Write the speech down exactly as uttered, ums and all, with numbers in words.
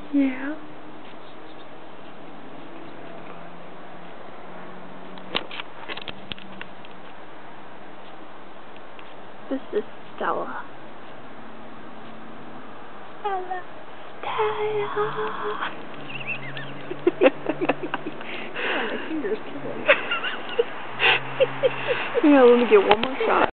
Yeah. This is Stella. Stella. Stella. My finger's killing me. Yeah, let me get one more shot.